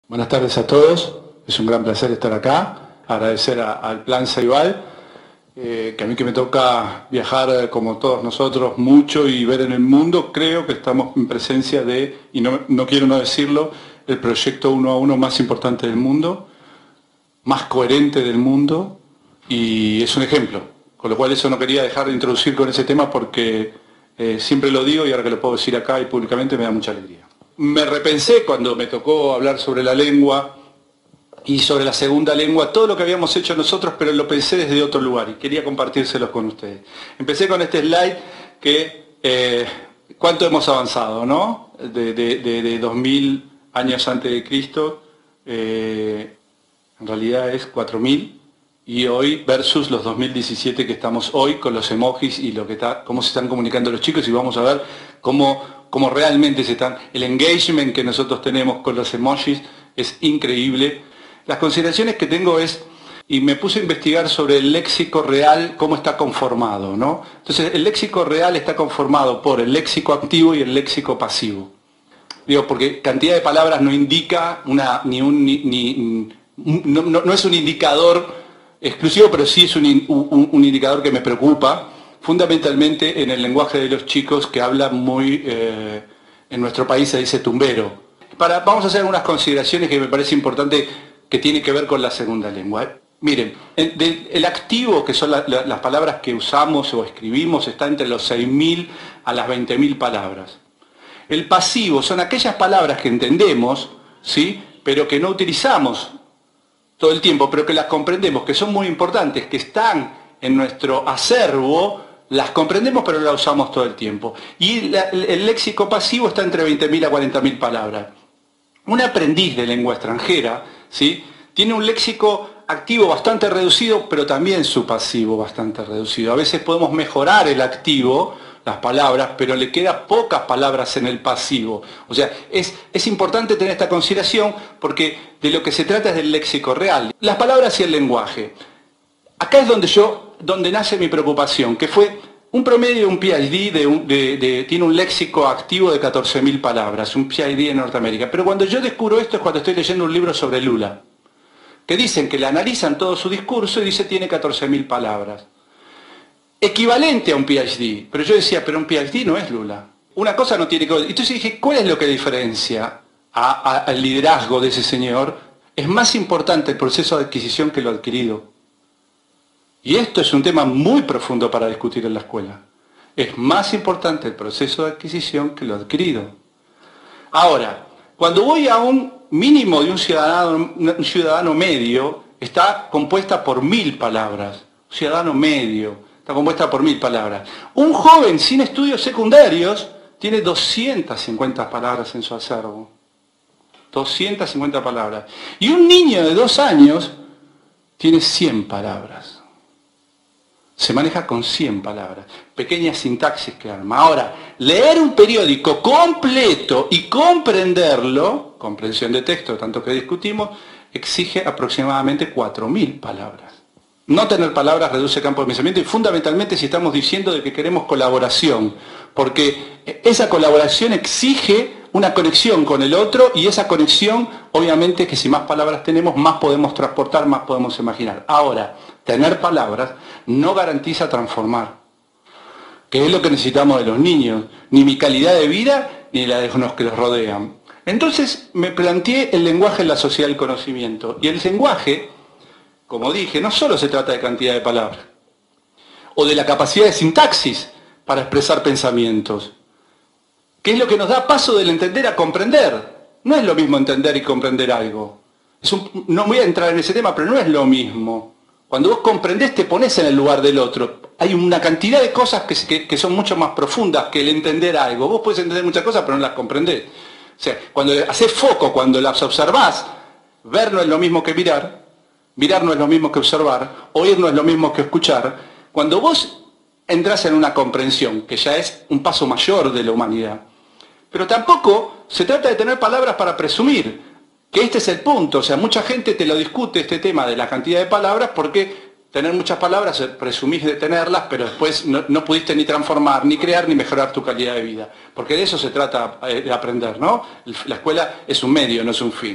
Buenas tardes a todos, es un gran placer estar acá, agradecer al Plan Ceibal, que a mí que me toca viajar como todos nosotros mucho y ver en el mundo, creo que estamos en presencia de, y no quiero no decirlo, el proyecto 1 a 1 más importante del mundo, más coherente del mundo, y es un ejemplo, con lo cual eso no quería dejar de introducir con ese tema porque siempre lo digo y ahora que lo puedo decir acá y públicamente me da mucha alegría. Me repensé cuando me tocó hablar sobre la lengua y sobre la segunda lengua, todo lo que habíamos hecho nosotros, pero lo pensé desde otro lugar y quería compartírselos con ustedes. Empecé con este slide que cuánto hemos avanzado, ¿no? De 2000 años antes de Cristo, en realidad es 4000, y hoy versus los 2017 que estamos hoy con los emojis y cómo se están comunicando los chicos, y vamos a ver cómo realmente el engagement que nosotros tenemos con los emojis es increíble. Las consideraciones que tengo y me puse a investigar sobre el léxico real, cómo está conformado, ¿no? Entonces, el léxico real está conformado por el léxico activo y el léxico pasivo. Digo, porque cantidad de palabras no indica no es un indicador exclusivo, pero sí es un indicador que me preocupa, fundamentalmente en el lenguaje de los chicos que hablan muy, en nuestro país se dice tumbero. Vamos a hacer algunas consideraciones que me parece importante que tiene que ver con la segunda lengua. Miren, el activo, que son las palabras que usamos o escribimos, está entre los 6.000 a las 20.000 palabras. El pasivo son aquellas palabras que entendemos, ¿sí?, pero que no utilizamos todo el tiempo, pero que las comprendemos, que son muy importantes, que están en nuestro acervo, las comprendemos pero no las usamos todo el tiempo. Y el léxico pasivo está entre 20.000 a 40.000 palabras. Un aprendiz de lengua extranjera, ¿sí?, tiene un léxico activo bastante reducido, pero también su pasivo bastante reducido. A veces podemos mejorar el activo, las palabras, pero le quedan pocas palabras en el pasivo. O sea, es importante tener esta consideración porque de lo que se trata es del léxico real. Las palabras y el lenguaje. Acá es donde nace mi preocupación, que fue un promedio de un PhD, tiene un léxico activo de 14.000 palabras, un PhD en Norteamérica. Pero cuando yo descubro esto es cuando estoy leyendo un libro sobre Lula, que dicen que le analizan todo su discurso y dice tiene 14.000 palabras. Equivalente a un PhD, pero yo decía, pero un PhD no es Lula. Una cosa no tiene que ver. Entonces dije, ¿cuál es lo que diferencia al liderazgo de ese señor? Es más importante el proceso de adquisición que lo adquirido. Y esto es un tema muy profundo para discutir en la escuela. Es más importante el proceso de adquisición que lo adquirido. Ahora, cuando voy a un mínimo de un ciudadano medio, está compuesta por 1.000 palabras. Un ciudadano medio está compuesta por 1.000 palabras. Un joven sin estudios secundarios tiene 250 palabras en su acervo. 250 palabras. Y un niño de 2 años tiene 100 palabras. Se maneja con 100 palabras. Pequeñas sintaxis que arma. Ahora, leer un periódico completo y comprenderlo, comprensión de texto, tanto que discutimos, exige aproximadamente 4.000 palabras. No tener palabras reduce campo de pensamiento y fundamentalmente si estamos diciendo de que queremos colaboración, porque esa colaboración exige una conexión con el otro y esa conexión, obviamente que si más palabras tenemos, más podemos transportar, más podemos imaginar. Ahora, tener palabras no garantiza transformar, que es lo que necesitamos de los niños, ni mi calidad de vida ni la de los que los rodean. Entonces me planteé el lenguaje en la sociedad del conocimiento y el lenguaje, como dije, no solo se trata de cantidad de palabras, o de la capacidad de sintaxis para expresar pensamientos, que es lo que nos da paso del entender a comprender. No es lo mismo entender y comprender algo. No voy a entrar en ese tema, pero no es lo mismo. Cuando vos comprendés, te pones en el lugar del otro. Hay una cantidad de cosas que son mucho más profundas que el entender algo. Vos podés entender muchas cosas, pero no las comprendés. O sea, cuando haces foco, cuando las observás, ver no es lo mismo que mirar. Mirar no es lo mismo que observar, oír no es lo mismo que escuchar. Cuando vos entras en una comprensión, que ya es un paso mayor de la humanidad, pero tampoco se trata de tener palabras para presumir, que este es el punto. O sea, mucha gente te lo discute este tema de la cantidad de palabras porque tener muchas palabras presumís de tenerlas, pero después no pudiste ni transformar, ni crear, ni mejorar tu calidad de vida. Porque de eso se trata de aprender, ¿no? La escuela es un medio, no es un fin.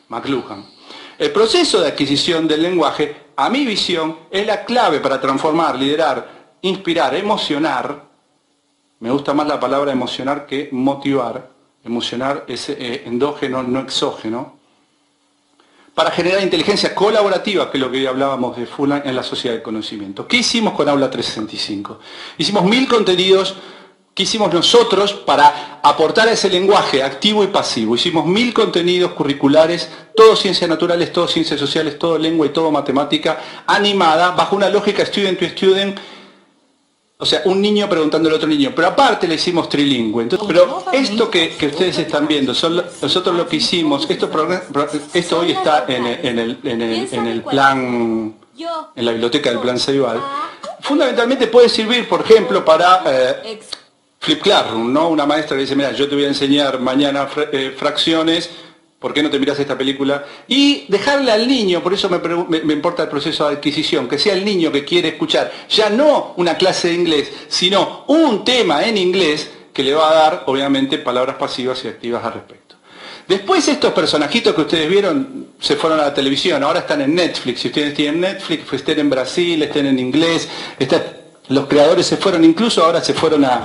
McLuhan. El proceso de adquisición del lenguaje, a mi visión, es la clave para transformar, liderar, inspirar, emocionar. Me gusta más la palabra emocionar que motivar. Emocionar es endógeno, no exógeno. Para generar inteligencia colaborativa, que es lo que hoy hablábamos de Fulan en la sociedad del conocimiento. ¿Qué hicimos con Aula 365? Hicimos 1000 contenidos. ¿Qué hicimos nosotros para aportar a ese lenguaje activo y pasivo? Hicimos 1000 contenidos curriculares, todo ciencias naturales, todo ciencias sociales, todo lengua y todo matemática, animada, bajo una lógica student to student, o sea, un niño preguntándole a otro niño. Pero aparte le hicimos trilingüe. Entonces, pero esto que ustedes están viendo, nosotros lo que hicimos, esto hoy está en el plan, en la biblioteca del Plan Ceibal, fundamentalmente puede servir, por ejemplo, para Flip Classroom, ¿no? Una maestra le dice, mira, yo te voy a enseñar mañana fracciones, ¿por qué no te miras esta película? Y dejarle al niño, por eso me importa el proceso de adquisición, que sea el niño que quiere escuchar, ya no una clase de inglés, sino un tema en inglés que le va a dar, obviamente, palabras pasivas y activas al respecto. Después estos personajitos que ustedes vieron se fueron a la televisión, ahora están en Netflix. Si ustedes tienen Netflix, pues estén en Brasil, estén en inglés, los creadores se fueron, incluso ahora se fueron a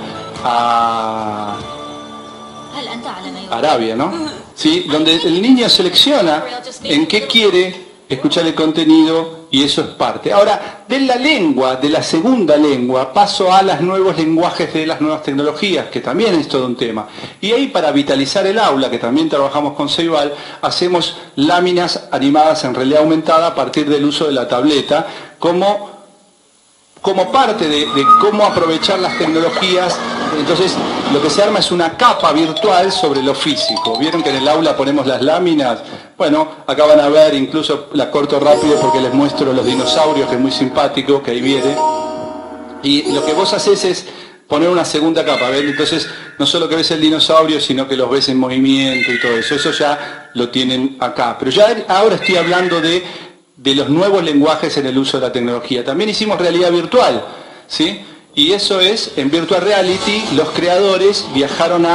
Arabia, ¿no? ¿Sí? Donde el niño selecciona en qué quiere escuchar el contenido y eso es parte. Ahora, de la lengua, de la segunda lengua, paso a los nuevos lenguajes de las nuevas tecnologías, que también es todo un tema. Y ahí para vitalizar el aula, que también trabajamos con Ceibal, hacemos láminas animadas en realidad aumentada a partir del uso de la tableta, como parte de cómo aprovechar las tecnologías. Entonces, lo que se arma es una capa virtual sobre lo físico. ¿Vieron que en el aula ponemos las láminas? Bueno, acá van a ver, incluso la corto rápido porque les muestro los dinosaurios, que es muy simpático, que ahí viene. Y lo que vos haces es poner una segunda capa, ¿ven? Entonces, no solo que ves el dinosaurio, sino que los ves en movimiento y todo eso. Eso ya lo tienen acá. Pero ya ahora estoy hablando de los nuevos lenguajes en el uso de la tecnología. También hicimos realidad virtual, ¿sí? Y eso es, en Virtual Reality, los creadores viajaron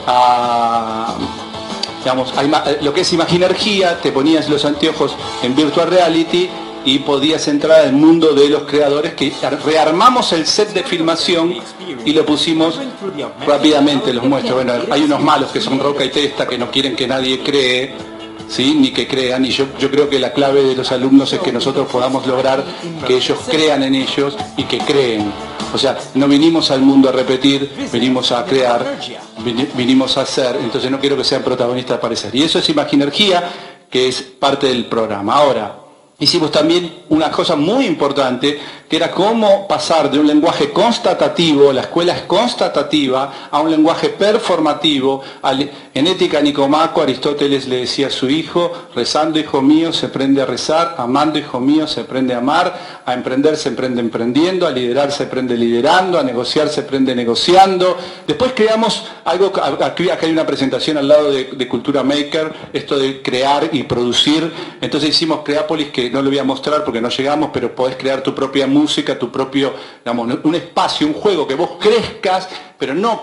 digamos, lo que es Imaginergía, te ponías los anteojos en Virtual Reality y podías entrar al mundo de los creadores, que rearmamos el set de filmación y lo pusimos rápidamente, los muestro. Bueno, hay unos malos que son Roca y Testa, que no quieren que nadie cree, ¿sí? Ni que crean, y yo creo que la clave de los alumnos es que nosotros podamos lograr que ellos crean en ellos y que creen. O sea, no vinimos al mundo a repetir, venimos a crear, vinimos a hacer, entonces no quiero que sean protagonistas de parecer. Y eso es Imaginergía, que es parte del programa. Ahora, hicimos también una cosa muy importante, que era cómo pasar de un lenguaje constatativo, la escuela es constatativa, a un lenguaje performativo. En Ética Nicomaco, Aristóteles le decía a su hijo, rezando hijo mío se aprende a rezar, amando hijo mío se aprende a amar, a emprender se aprende emprendiendo, a liderar se aprende liderando, a negociar se aprende negociando. Después creamos algo, aquí hay una presentación al lado de Cultura Maker, esto de crear y producir. Entonces hicimos Creápolis, que no lo voy a mostrar porque no llegamos, pero podés crear tu propia música, tu propio, digamos, un espacio, un juego que vos crezcas, pero no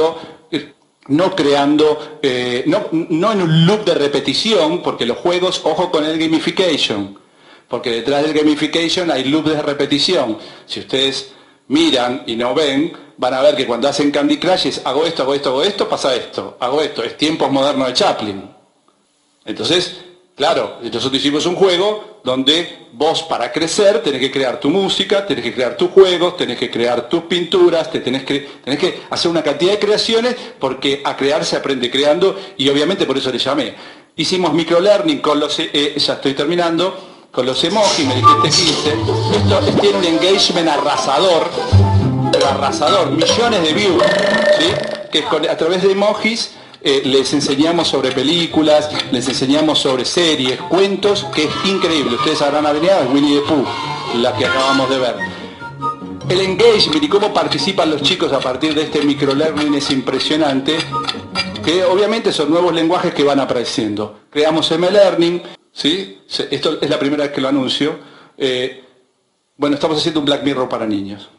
en un loop de repetición, porque los juegos, ojo con el gamification, porque detrás del gamification hay loop de repetición. Si ustedes miran y no ven, van a ver que cuando hacen Candy Crush es hago esto, pasa esto, hago esto, es tiempos modernos de Chaplin. Entonces, claro, nosotros hicimos un juego donde vos, para crecer, tenés que crear tu música, tenés que crear tus juegos, tenés que crear tus pinturas, tenés que hacer una cantidad de creaciones, porque a crear se aprende creando, y obviamente por eso le llamé. Hicimos microlearning con los, ya estoy terminando, con los emojis, me dijiste 15. Esto tiene un engagement arrasador, pero arrasador, millones de views, ¿sí? Que a través de emojis les enseñamos sobre películas, les enseñamos sobre series, cuentos, que es increíble. Ustedes habrán avenido, es Winnie the Pooh, la que acabamos de ver. El engagement y cómo participan los chicos a partir de este microlearning es impresionante, que obviamente son nuevos lenguajes que van apareciendo. Creamos M-Learning, ¿sí? Esto es la primera vez que lo anuncio. Bueno, estamos haciendo un Black Mirror para niños.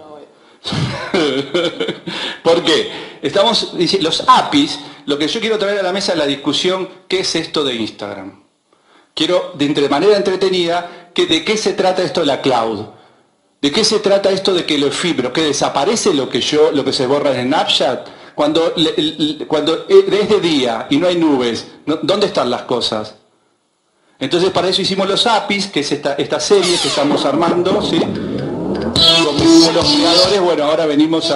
¿Por qué? Estamos diciendo, los APIs, lo que yo quiero traer a la mesa es la discusión, ¿qué es esto de Instagram? quiero de manera entretenida, de qué se trata esto de la cloud. ¿De qué se trata esto de que lo efímero, que desaparece lo que se borra en Snapchat? Cuando es de día y no hay nubes, ¿dónde están las cosas? Entonces para eso hicimos los APIs, que es esta serie que estamos armando, ¿sí? Con los creadores, bueno, ahora venimos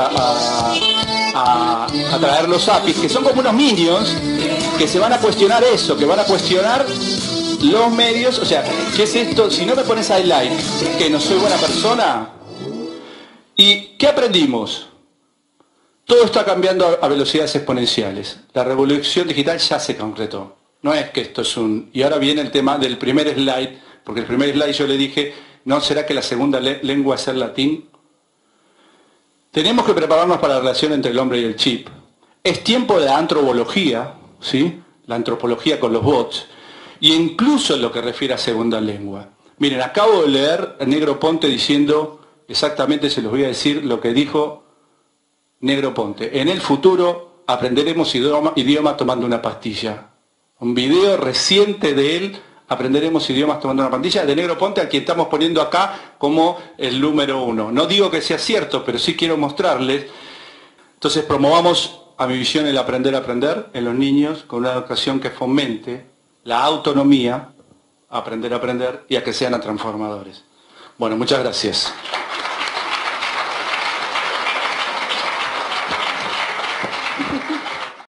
a traer los APIs, que son como unos minions, que se van a cuestionar eso, que van a cuestionar los medios, o sea, ¿qué es esto? Si no me pones I like, que no soy buena persona. ¿Y qué aprendimos? Todo está cambiando a velocidades exponenciales. La revolución digital ya se concretó. No es que esto es y ahora viene el tema del primer slide, porque el primer slide yo le dije, ¿no será que la segunda lengua es el latín? Tenemos que prepararnos para la relación entre el hombre y el chip. Es tiempo de la antropología, ¿sí? La antropología con los bots, y incluso en lo que refiere a segunda lengua. Miren, acabo de leer a Negroponte diciendo, exactamente se los voy a decir lo que dijo Negroponte. En el futuro aprenderemos idioma tomando una pastilla. Un video reciente de él, aprenderemos idiomas tomando una pastilla, de Negroponte, al quien estamos poniendo acá como el número 1. No digo que sea cierto, pero sí quiero mostrarles. Entonces promovamos a mi visión el aprender a aprender en los niños con una educación que fomente la autonomía, aprender a aprender y a que sean transformadores. Bueno, muchas gracias.